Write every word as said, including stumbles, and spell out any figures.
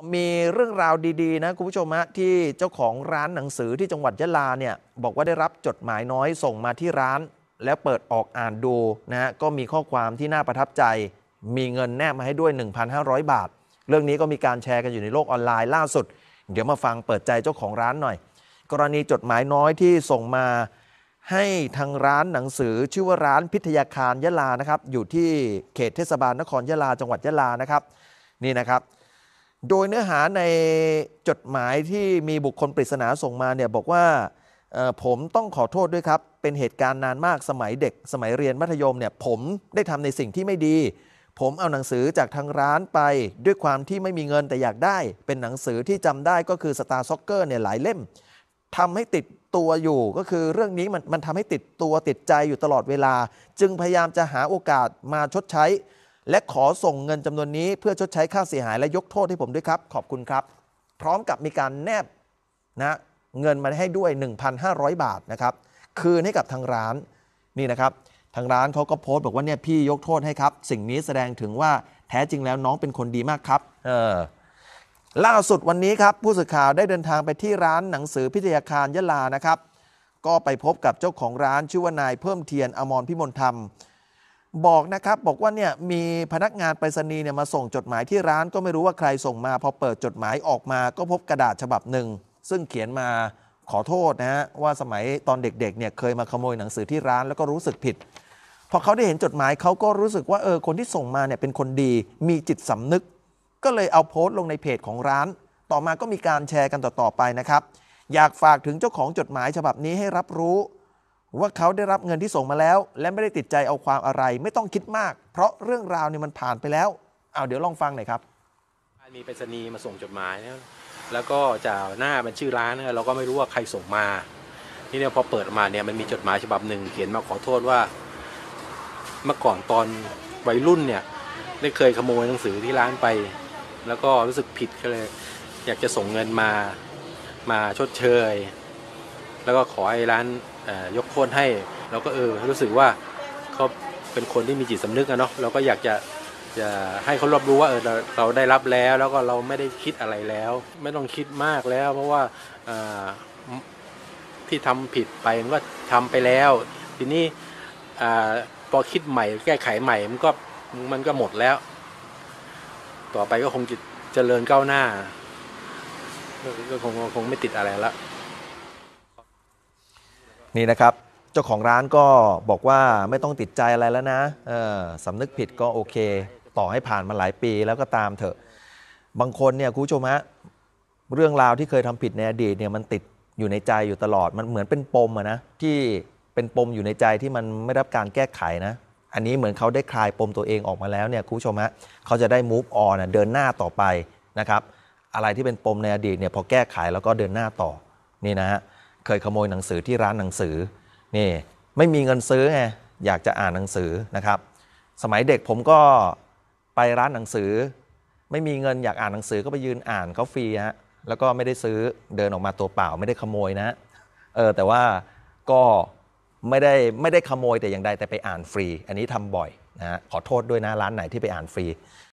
มีเรื่องราวดีๆนะคุณผู้ชมฮะที่เจ้าของร้านหนังสือที่จังหวัดยะลาเนี่ยบอกว่าได้รับจดหมายน้อยส่งมาที่ร้านแล้วเปิดออกอ่านดูนะฮะก็มีข้อความที่น่าประทับใจมีเงินแนบมาให้ด้วย หนึ่งพันห้าร้อย บาทเรื่องนี้ก็มีการแชร์กันอยู่ในโลกออนไลน์ล่าสุดเดี๋ยวมาฟังเปิดใจเจ้าของร้านหน่อยกรณีจดหมายน้อยที่ส่งมาให้ทางร้านหนังสือชื่อว่าร้านพิทยาคารยะลานะครับอยู่ที่เขตเทศบาลนครยะลาจังหวัดยะลานะครับนี่นะครับโดยเนื้อหาในจดหมายที่มีบุคคลปริศนาส่งมาเนี่ยบอกว่าผมต้องขอโทษด้วยครับเป็นเหตุการณ์นานมากสมัยเด็กสมัยเรียนมัธยมเนี่ยผมได้ทำในสิ่งที่ไม่ดีผมเอาหนังสือจากทางร้านไปด้วยความที่ไม่มีเงินแต่อยากได้เป็นหนังสือที่จำได้ก็คือ Star Soccer เนี่ยหลายเล่มทำให้ติดตัวอยู่ก็คือเรื่องนี้มันมันทำให้ติดตัวติดใจอยู่ตลอดเวลาจึงพยายามจะหาโอกาสมาชดใช้และขอส่งเงินจำนวนนี้เพื่อชดใช้ค่าเสียหายและยกโทษให้ผมด้วยครับขอบคุณครับพร้อมกับมีการแนบนะเงินมาให้ด้วย หนึ่งพันห้าร้อย บาทนะครับคืนให้กับทางร้านนี่นะครับทางร้านเขาก็โพสต์บอกว่าเนี่ยพี่ยกโทษให้ครับสิ่งนี้แสดงถึงว่าแท้จริงแล้วน้องเป็นคนดีมากครับเออล่าสุดวันนี้ครับผู้สื่อข่าวได้เดินทางไปที่ร้านหนังสือพิทยาคารยะลานะครับก็ไปพบกับเจ้าของร้านชื่อว่านายเพิ่มเทียนอมรพิมลธรรมบอกนะครับบอกว่าเนี่ยมีพนักงานไปรษณีย์เนี่ยมาส่งจดหมายที่ร้านก็ไม่รู้ว่าใครส่งมาพอเปิดจดหมายออกมาก็พบกระดาษฉบับหนึ่งซึ่งเขียนมาขอโทษนะฮะว่าสมัยตอนเด็กๆเนี่ยเคยมาขโมยหนังสือที่ร้านแล้วก็รู้สึกผิดพอเขาได้เห็นจดหมายเขาก็รู้สึกว่าเออคนที่ส่งมาเนี่ยเป็นคนดีมีจิตสำนึกก็เลยเอาโพสต์ลงในเพจของร้านต่อมาก็มีการแชร์กันต่อๆไปนะครับอยากฝากถึงเจ้าของจดหมายฉบับนี้ให้รับรู้ว่าเขาได้รับเงินที่ส่งมาแล้วและไม่ได้ติดใจเอาความอะไรไม่ต้องคิดมากเพราะเรื่องราวเนี่ยมันผ่านไปแล้วเอาเดี๋ยวลองฟังหน่อยครับมีไปรษณีย์มาส่งจดหมายแล้วก็จากหน้าเป็นชื่อร้านเราก็ไม่รู้ว่าใครส่งมาที่เนี่ยพอเปิดมาเนี่ยมันมีจดหมายฉบับหนึ่งเขียนมาขอโทษว่าเมื่อก่อนตอนวัยรุ่นเนี่ยได้เคยขโมยหนังสือที่ร้านไปแล้วก็รู้สึกผิดก็เลยอยากจะส่งเงินมามาชดเชยแล้วก็ขอให้ร้านยกโทษให้เราก็เออรู้สึกว่าเขาเป็นคนที่มีจิตสำนึกอะเนาะเราก็อยากจะจะให้เขารับรู้ว่าเออเราเราได้รับแล้วแล้วก็เราไม่ได้คิดอะไรแล้วไม่ต้องคิดมากแล้วเพราะว่าที่ทำผิดไปมันก็ทำไปแล้วทีนี้พอคิดใหม่แก้ไขใหม่มันก็มันก็หมดแล้วต่อไปก็คงจะเจริญก้าวหน้าก็คงคงไม่ติดอะไรแล้วนี่นะครับเจ้าของร้านก็บอกว่าไม่ต้องติดใจอะไรแล้วนะเออสำนึกผิดก็โอเคต่อให้ผ่านมาหลายปีแล้วก็ตามเถอะบางคนเนี่ยคุณผู้ชมฮะเรื่องราวที่เคยทำผิดในอดีตเนี่ยมันติดอยู่ในใจอยู่ตลอดมันเหมือนเป็นปมอะนะที่เป็นปมอยู่ในใจที่มันไม่รับการแก้ไขนะอันนี้เหมือนเขาได้คลายปมตัวเองออกมาแล้วเนี่ยคุณผู้ชมฮะเขาจะได้ move on เดินหน้าต่อไปนะครับอะไรที่เป็นปมในอดีตเนี่ยพอแก้ไขแล้วก็เดินหน้าต่อนี่นะฮะเคยขโมยหนังสือที่ร้านหนังสือนี่ไม่มีเงินซื้อไงอยากจะอ่านหนังสือนะครับสมัยเด็กผมก็ไปร้านหนังสือไม่มีเงินอยากอ่านหนังสือก็ไปยืนอ่านเขาฟรีฮะแล้วก็ไม่ได้ซื้อเดินออกมาตัวเปล่าไม่ได้ขโมยนะเออแต่ว่าก็ไม่ได้ไม่ได้ขโมยแต่อย่างใดแต่ไปอ่านฟรีอันนี้ทำบ่อยนะฮะขอโทษด้วยนะร้านไหนที่ไปอ่านฟรี